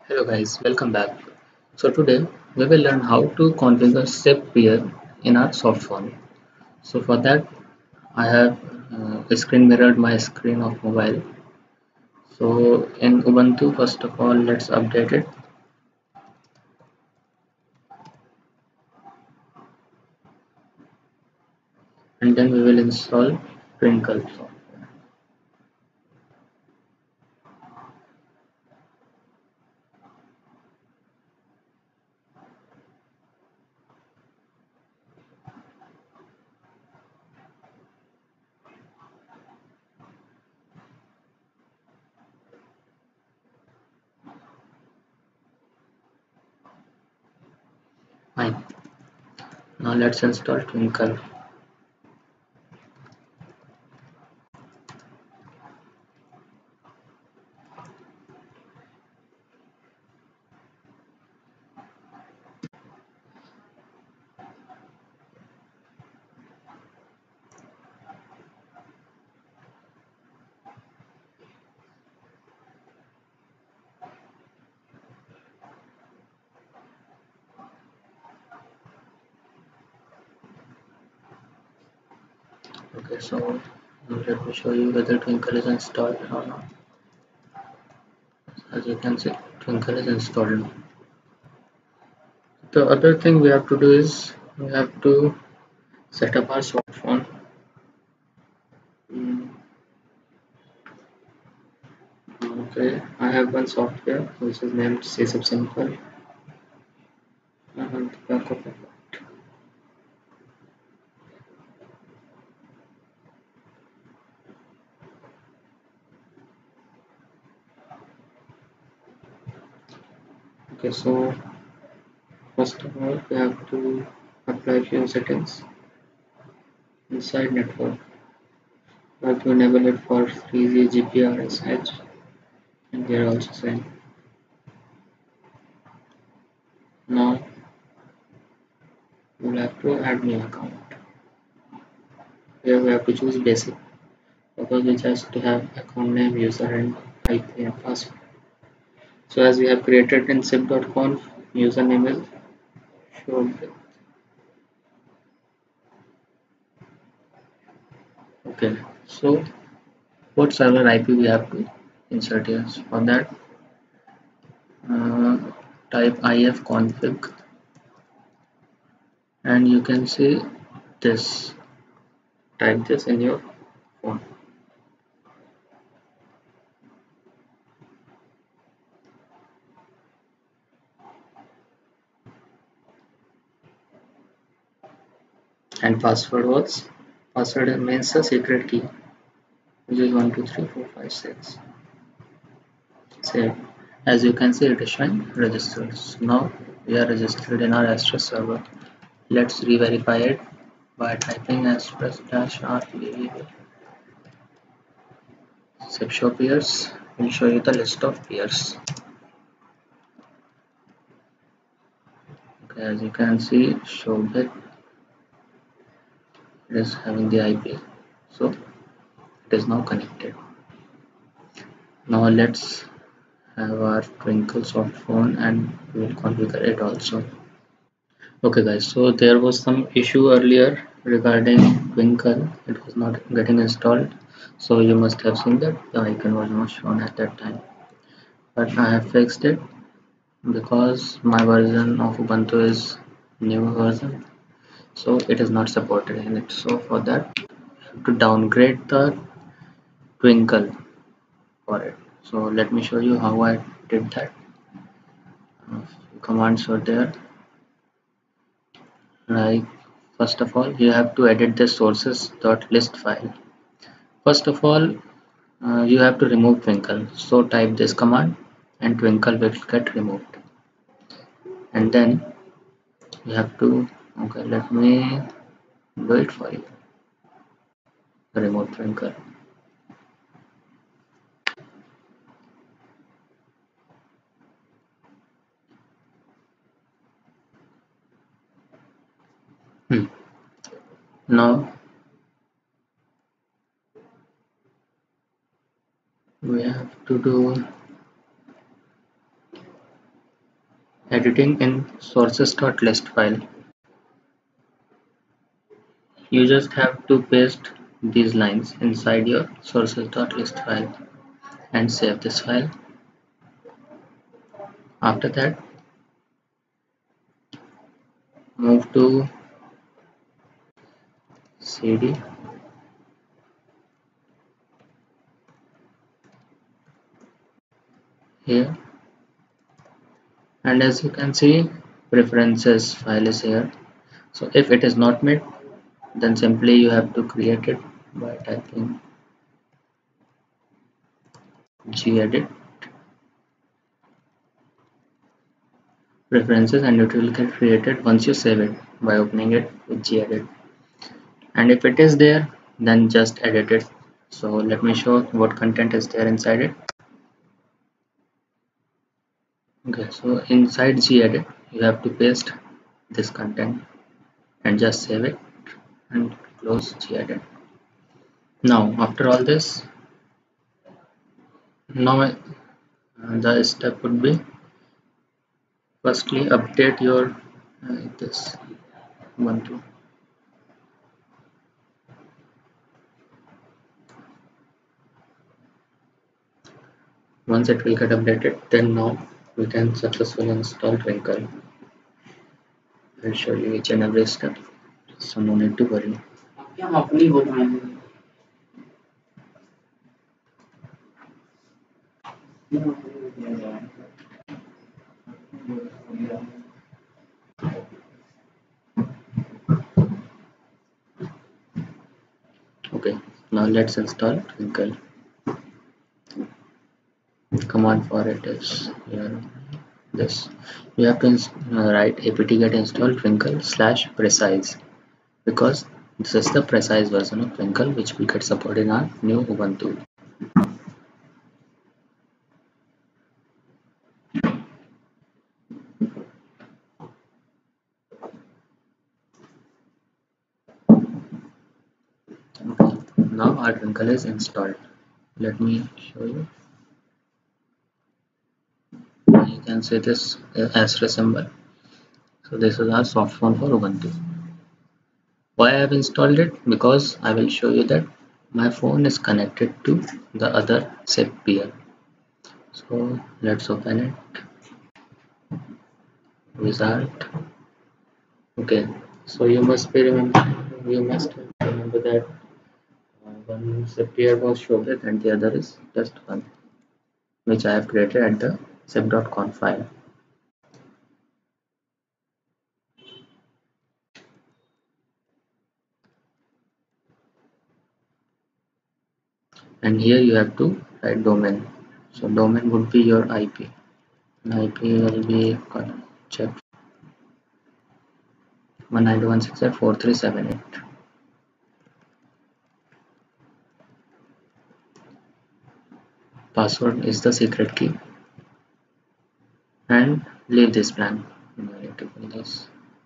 Hello guys, welcome back. So today we will learn how to configure SIP peer in our soft phone. So for that I have screen mirrored my screen of mobile. So in Ubuntu first of all let's update it and then we will install Twinkle software. Fine. Now let's install Twinkle. Okay, so let me show you whether Twinkle is installed or not. As you can see, Twinkle is installed. The other thing we have to do is we have to set up our smartphone. Mm, Okay, I have one software which is named CSub Simple. And back of it. Okay, so first of all, we have to apply few settings inside network. We have to enable it for 3G GPRS and we are also saying now we'll have to add new account. Here we have to choose basic because which has to have account name, user and IP and password. So as we have created in sip.conf, username is shown. Okay, so what server IP we have to insert here? So for that, uh, type ifconfig and you can see this. Type this in your phone. And password means a secret key, which is 123456. Save. As you can see, it is showing registered. So now we are registered in our Astra server. Let's re-verify it by typing astra-r sip show peers. Will show you the list of peers. Okay, as you can see, Shobhit is having the IP, so it is now connected. Now let's have our Twinkle soft phone and we will configure it also. Okay guys, so there was some issue earlier regarding Twinkle. It was not getting installed. So you must have seen that the icon was not shown at that time. But I have fixed it because my version of Ubuntu is newer version. So it is not supported in it. So for that, you have to downgrade the Twinkle for it. So let me show you how I did that. Commands are there. Like first of all, you have to edit the sources.list file. First of all, you have to remove Twinkle. So type this command and Twinkle will get removed. And then you have to, okay, let me do it for you. Remove Twinkle. Hmm. Now we have to do editing in sources.list file. You just have to paste these lines inside your sources.list file and save this file. After that, move to cd, here, and as you can see, preferences file is here. So if it is not made, then simply you have to create it by typing gedit preferences, and it will get created once you save it by opening it with gedit. And if it is there, then just edit it. So let me show what content is there inside it. Okay, so inside gedit you have to paste this content and just save it and close gedit. Now after all this, now the step would be, firstly update your this one to once it will get updated, then now we can successfully install Twinkle. I'll show you each and every step, so no need to worry. Okay, now let's install Twinkle. Command for it is here. This you have to write apt-get install Twinkle / precise, because this is the precise version of Twinkle which will get supported in our new Ubuntu. Okay, now our Twinkle is installed. Let me show you. You can see this asterisk symbol. So this is our soft phone for Ubuntu. Why I have installed it? Because I will show you that my phone is connected to the other SIP peer. So let's open it. Wizard. Okay, so you must remember that one SIP peer was Shobit and the other is just one, which I have created at the sip.conf file. And here you have to write domain. So domain would be your IP. And IP will be checked 192.168.4378. Password is the secret key. And leave this blank. I need to pull this.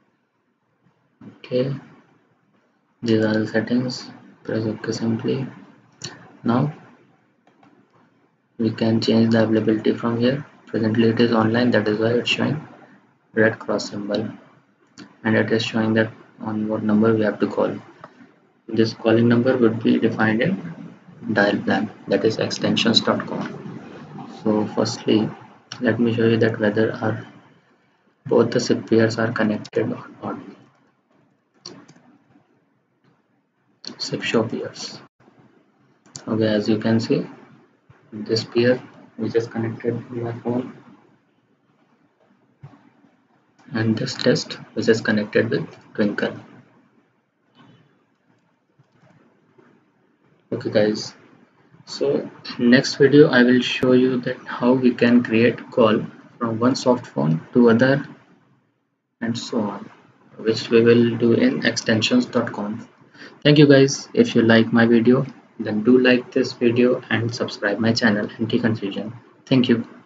Okay. These are the settings. Press OK simply. Now we can change the availability from here. Presently it is online, that is why it's showing red cross symbol, and it is showing that on what number we have to call. This calling number would be defined in dial plan, that is extensions.com. So firstly let me show you that whether our both the SIP peers are connected or not. SIP show peers. Okay, as you can see, this peer which is connected to my phone, and this test which is connected with Twinkle. Okay guys, so next video I will show you that how we can create call from one soft phone to other and so on, which we will do in extensions.com. Thank you guys. If you like my video, then do like this video and subscribe my channel Anti Confusion. Thank you.